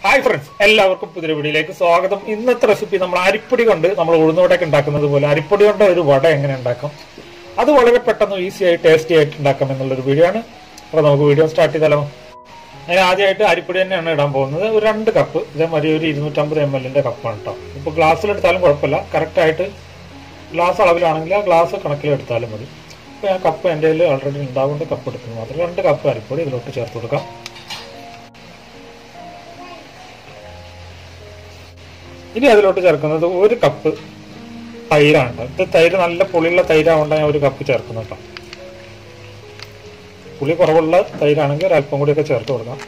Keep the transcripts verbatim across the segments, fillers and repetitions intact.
Hi friends, എല്ലാവർക്കും പുതിയ വീഡിയോയിലേക്ക് സ്വാഗതം. ഇന്നത്തെ റെസിപ്പി നമ്മൾ അരിപ്പൊടി കൊണ്ട് നമ്മൾ ഉഴുന്നുവടയൊക്കെ ഉണ്ടാക്കുന്നത് പോലെ അരിപ്പൊടി കൊണ്ട് ഒരു വട എങ്ങനെ ഉണ്ടാക്കാം, അത് വളരെ പെട്ടെന്ന് ഈസി ആയി ടേസ്റ്റി ആയിട്ട് ഉണ്ടാക്കാം എന്നുള്ളൊരു വീഡിയോ ആണ്. അപ്പോൾ നമുക്ക് വീഡിയോ സ്റ്റാർട്ട് ചെയ്താലോ. അതിന് ആദ്യമായിട്ട് അരിപ്പൊടി തന്നെയാണ് ഇടാൻ പോകുന്നത്. ഒരു രണ്ട് കപ്പ് ഇതേമാതിരി ഒരു ഇരുന്നൂറ്റമ്പത് എം എല്ലിൻ്റെ കപ്പാണ് കേട്ടോ. ഇപ്പോൾ ഗ്ലാസ്സിലെടുത്താലും കുഴപ്പമില്ല, കറക്റ്റായിട്ട് ഗ്ലാസ് അളവിലാണെങ്കിൽ ആ ഗ്ലാസ് കണക്കിലെടുത്താലും മതി. ഇപ്പോൾ ഞാൻ കപ്പ് എൻ്റെ കയ്യിൽ ഓൾറെഡി ഉണ്ടാവുകൊണ്ട് കപ്പ് എടുക്കുന്നത് മാത്രം. രണ്ട് കപ്പ് അരിപ്പൊടി ഇതിലോട്ട് ചേർത്ത് കൊടുക്കാം. ഇനി അതിലോട്ട് ചേർക്കുന്നത് ഒരു കപ്പ് തൈരാണ്. ഇത് തൈര് നല്ല പുളിയുള്ള തൈരാകൊണ്ട് ഞാൻ ഒരു കപ്പ് ചേർക്കുന്നു കേട്ടോ. പുളി കുറവുള്ള തൈരാണെങ്കിൽ ഒരല്പം കൂടിയൊക്കെ ചേർത്ത് കൊടുക്കാം.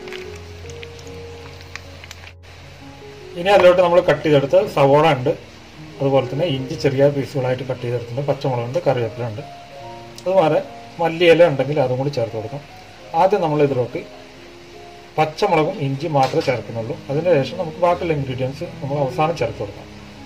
ഇനി അതിലോട്ട് നമ്മൾ കട്ട് ചെയ്തെടുത്ത് സവോള ഉണ്ട്, അതുപോലെ തന്നെ ഇഞ്ചി ചെറിയ പീസുകളായിട്ട് കട്ട് ചെയ്തെടുത്തിട്ടുണ്ട്, പച്ചമുളകുണ്ട്, കറിവേപ്പില ഉണ്ട്, അതുപോലെ മല്ലിയില ഉണ്ടെങ്കിൽ അതും കൂടി ചേർത്ത് കൊടുക്കാം. ആദ്യം നമ്മൾ ഇതിലോട്ട് പച്ചമുളകും ഇഞ്ചി മാത്രമേ ചേർക്കുന്നുള്ളൂ. അതിന് ശേഷം നമുക്ക് ബാക്കിയുള്ള ഇൻഗ്രീഡിയൻസ് നമ്മൾ അവസാനം ചേർത്ത് കൊടുക്കാം.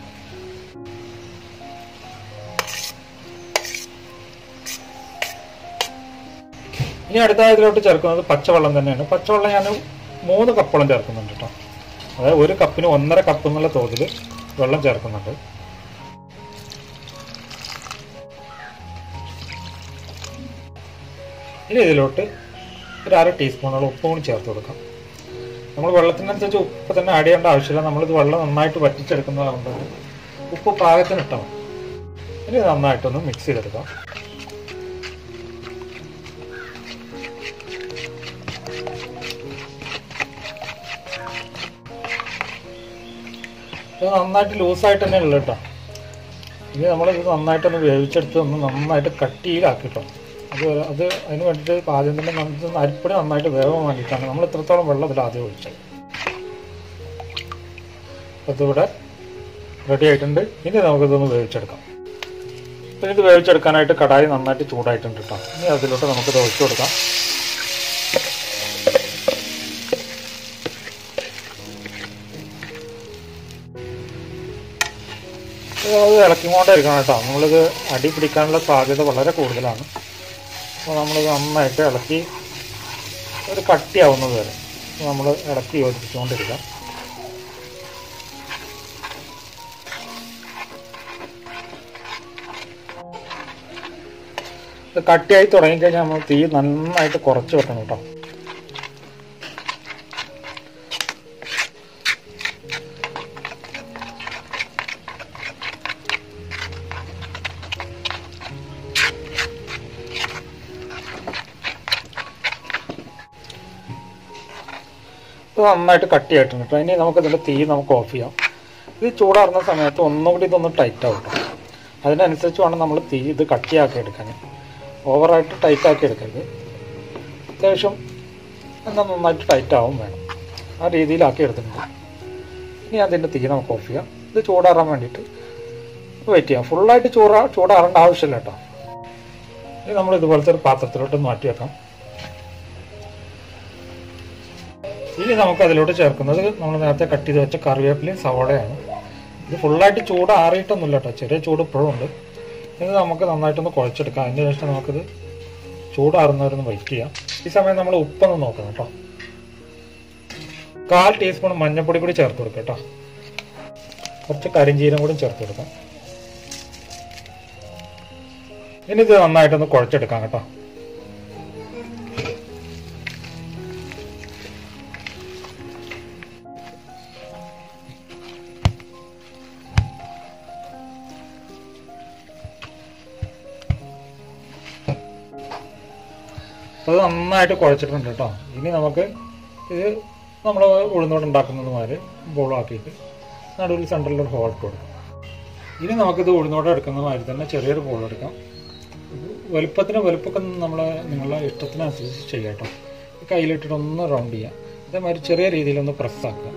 ഇനി അടുത്ത ഇതിലോട്ട് ചേർക്കുന്നത് പച്ചവെള്ളം തന്നെയാണ്. പച്ചവെള്ളം ഞാൻ മൂന്ന് കപ്പോളം ചേർക്കുന്നുണ്ട് കേട്ടോ. അതായത് ഒരു കപ്പിന് ഒന്നര കപ്പ് എന്നുള്ള തോതിൽ വെള്ളം ചേർക്കുന്നുണ്ട്. ഇനി ഇതിലോട്ട് ഒരു അര ടീസ്പൂണോളം ഉപ്പും കൂടി ചേർത്ത് കൊടുക്കാം. നമ്മൾ വെള്ളത്തിനനുസരിച്ച് ഉപ്പ് തന്നെ ആഡ് ചെയ്യേണ്ട ആവശ്യമില്ല. നമ്മളിത് വെള്ളം നന്നായിട്ട് വറ്റിച്ചെടുക്കുന്നതുകൊണ്ട് ഉപ്പ് പാകത്തിന് ഇട്ടാൽ മതി. ഇനി നന്നായിട്ടൊന്ന് മിക്സ് ചെയ്തെടുക്കാം. ഇത് നന്നായിട്ട് ലൂസായിട്ട് തന്നെ ഉള്ളു കേട്ടോ. ഇനി നമ്മളിത് നന്നായിട്ടൊന്ന് വേവിച്ചെടുത്ത് ഒന്ന് നന്നായിട്ട് കട്ടിയിലാക്കിട്ടോ. അത് അത് അതിന് വേണ്ടിയിട്ട് ആദ്യം തന്നെ നമുക്ക് അരിപ്പൊടി നന്നായിട്ട് വേവാൻ വേണ്ടിയിട്ടാണ് നമ്മൾ ഇത്രത്തോളം വെള്ളം ഇതിൽ ആദ്യം ഒഴിച്ചത്. അതിവിടെ റെഡി ആയിട്ടുണ്ട്. ഇനി നമുക്കിതൊന്ന് വേവിച്ചെടുക്കാം. പിന്നെ ഇത് വേവിച്ചെടുക്കാനായിട്ട് കടായി നന്നായിട്ട് ചൂടായിട്ടുണ്ട് കേട്ടോ. ഇനി അതിലോട്ട് നമുക്കിത് ഒഴിച്ചു കൊടുക്കാം. അത് ഇളക്കിക്കൊണ്ടേ കേട്ടോ. നമ്മളിത് അടി പിടിക്കാനുള്ള സാധ്യത വളരെ കൂടുതലാണ്. അപ്പോൾ നമ്മളിത് നന്നായിട്ട് ഇളക്കി ഒരു കട്ടിയാവുന്നത് വരെ നമ്മൾ ഇളക്കി യോജിപ്പിച്ചുകൊണ്ടിരിക്കാം. ഇത് കട്ടിയായി തുടങ്ങിക്കഴിഞ്ഞാൽ നമ്മൾ തീ നന്നായിട്ട് കുറച്ച് വെക്കണം കേട്ടോ. ഇത് നന്നായിട്ട് കട്ടിയായിട്ടുണ്ട് കേട്ടോ. ഇനി നമുക്കിതിൻ്റെ തീ നമുക്ക് ഓഫ് ചെയ്യാം. ഇത് ചൂടാറുന്ന സമയത്ത് ഒന്നുകൂടി ഇതൊന്ന് ടൈറ്റ് ആവും കേട്ടോ. അതിനനുസരിച്ച് വേണം നമ്മൾ തീ ഇത് കട്ടിയാക്കി എടുക്കാൻ. ഓവറായിട്ട് ടൈറ്റാക്കി എടുക്കരുത്. അത്യാവശ്യം എന്നാൽ നന്നായിട്ട് ടൈറ്റ് ആവും വേണം. ആ രീതിയിലാക്കി എടുത്തിട്ടുണ്ട്. ഇനി അതിൻ്റെ തീ നമുക്ക് ഓഫ് ചെയ്യാം. ഇത് ചൂടാറാൻ വേണ്ടിയിട്ട് വെയിറ്റ് ചെയ്യാം. ഫുള്ളായിട്ട് ചൂടാ ചൂടാറേണ്ട ആവശ്യമില്ല കേട്ടോ. ഇനി നമ്മൾ ഇതുപോലത്തെ ഒരു പാത്രത്തിലോട്ട് മാറ്റി വെക്കാം. ഇനി നമുക്ക് അതിലോട്ട് ചേർക്കുന്നത് നമ്മൾ നേരത്തെ കട്ട് ചെയ്ത് വെച്ച കറിവേപ്പിലയും സവോളയാണ്. ഇത് ഫുള്ളായിട്ട് ചൂട് ആറിയിട്ടൊന്നുമില്ല കേട്ടോ, ചെറിയ ചൂട് ഇപ്പോഴും ഉണ്ട്. ഇത് നമുക്ക് നന്നായിട്ടൊന്ന് കുഴച്ചെടുക്കാം. അതിന് ശേഷം നമുക്കിത് ചൂടാറുന്നവരൊന്ന് വെയിറ്റ് ചെയ്യാം. ഈ സമയം നമ്മൾ ഉപ്പൊന്ന് നോക്കണം കേട്ടോ. കാൽ ടീസ്പൂൺ മഞ്ഞൾപ്പൊടി കൂടി ചേർത്ത് കൊടുക്കാം കേട്ടോ. കുറച്ച് കരിഞ്ചീരം കൂടി ചേർത്ത് കൊടുക്കാം. ഇനി ഇത് നന്നായിട്ടൊന്ന് കുഴച്ചെടുക്കാം കേട്ടോ. അത് നന്നായിട്ട് കുഴച്ചിട്ടുണ്ട് കേട്ടോ. ഇനി നമുക്ക് ഇത് നമ്മൾ ഉഴുന്നോട് ഉണ്ടാക്കുന്നത് മാതിരി ബോളാക്കിയിട്ട് നടുവിൽ സെൻറ്ററിലൊരു ഹോൾ ഇട്ട് കൊടുക്കാം. ഇനി നമുക്കിത് ഉഴുന്നോട് എടുക്കുന്ന മാതിരി തന്നെ ചെറിയൊരു ബോൾ എടുക്കാം. വലുപ്പത്തിന് വലുപ്പമൊക്കെ നമ്മൾ നിങ്ങളുടെ ഇഷ്ടത്തിനനുസരിച്ച് ചെയ്യാം കേട്ടോ. കയ്യിലിട്ടിട്ട് ഒന്ന് റൗണ്ട് ചെയ്യാം. അതേമാതിരി ചെറിയ രീതിയിലൊന്ന് പ്രസ്സാക്കുക.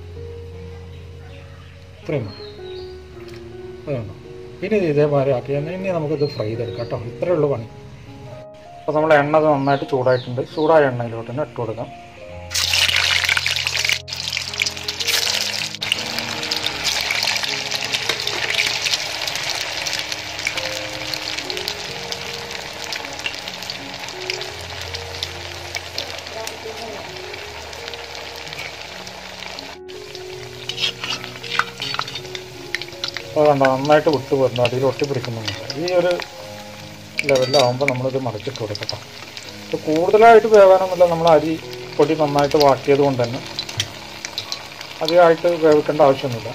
ഇത്രയും അതുകൊണ്ടോ. ഇനി ഇതേമാതിരി ആക്കി ഇനി നമുക്കിത് ഫ്രൈ ചെയ്തെടുക്കാം കേട്ടോ. ഇത്രയേ ഉള്ളൂ പണി. അപ്പോൾ നമ്മൾ എണ്ണ നന്നായിട്ട് ചൂടായിട്ടുണ്ട്. ചൂടായ എണ്ണയിലോട്ട് തന്നെ ഇട്ട് കൊടുക്കാം. അത് കണ്ട നന്നായിട്ട് വിട്ട് വരുന്നു, അടിയിൽ ഒട്ടി പിടിക്കുന്നുണ്ട്. ഈ ഒരു ലെവലിലാവുമ്പോൾ നമ്മളിത് മറിച്ചിട്ട് കൊടുക്കട്ടോ. ഇത് കൂടുതലായിട്ട് വേവാനൊന്നുമില്ല, നമ്മൾ അരി പൊടി നന്നായിട്ട് വാട്ടിയത് കൊണ്ട് തന്നെ അധികമായിട്ട് വേവിക്കേണ്ട ആവശ്യമൊന്നുമില്ല.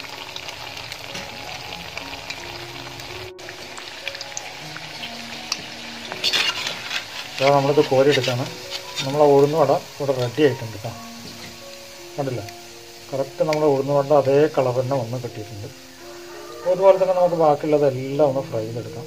അതാ നമ്മളിത് കോരിയെടുത്താണ്. നമ്മളെ ഉഴുന്നുവട ഇവിടെ റെഡി ആയിട്ടുണ്ട് കേട്ടോ. കണ്ടില്ല, കറക്റ്റ് നമ്മുടെ ഉഴുന്നുവട അതേ കളർ തന്നെ ഒന്ന് കിട്ടിയിട്ടുണ്ട്. അതുപോലെ തന്നെ നമുക്ക് ബാക്കിയുള്ളതെല്ലാം ഒന്ന് ഫ്രൈ ചെയ്തെടുക്കാം.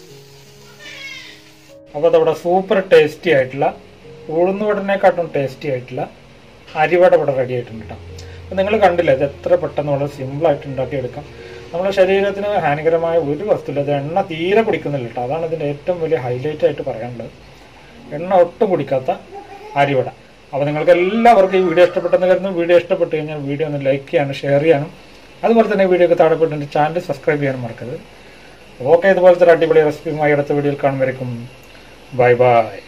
അപ്പോൾ അതവിടെ സൂപ്പർ ടേസ്റ്റി ആയിട്ടുള്ള ഉഴുന്നുവടനെക്കാട്ടും ടേസ്റ്റി ആയിട്ടുള്ള അരിവട ഇവിടെ റെഡി ആയിട്ടുണ്ട് കേട്ടോ. അപ്പോൾ നിങ്ങൾ കണ്ടില്ല, ഇത് എത്ര പെട്ടെന്ന് വളരെ സിമ്പിളായിട്ട് ഉണ്ടാക്കിയെടുക്കാം. നമ്മുടെ ശരീരത്തിന് ഹാനികരമായ ഒരു വസ്തുവില്ല. അത് എണ്ണ തീരെ കുടിക്കുന്നില്ല കേട്ടോ. അതാണ് ഇതിൻ്റെ ഏറ്റവും വലിയ ഹൈലൈറ്റ് ആയിട്ട് പറയാനുള്ളത്. എണ്ണ ഒട്ടും കുടിക്കാത്ത അരിവട. അപ്പോൾ നിങ്ങൾക്ക് എല്ലാവർക്കും ഈ വീഡിയോ ഇഷ്ടപ്പെട്ടെന്ന് കരുതുന്നു. വീഡിയോ ഇഷ്ടപ്പെട്ട് കഴിഞ്ഞാൽ വീഡിയോ ഒന്ന് ലൈക്ക് ചെയ്യാനും ഷെയർ ചെയ്യാനും അതുപോലെ തന്നെ വീഡിയോക്ക് താഴെ പോയിട്ട് എൻ്റെ ചാനൽ സബ്സ്ക്രൈബ് ചെയ്യാനും മറക്കരുത്. ഓക്കെ, ഇതുപോലത്തെ ഒരു അടിപൊളി റെസിപ്പിയുമായി അടുത്ത വീഡിയോയിൽ കാണുമ്പോഴേക്കും ബൈ ബൈ.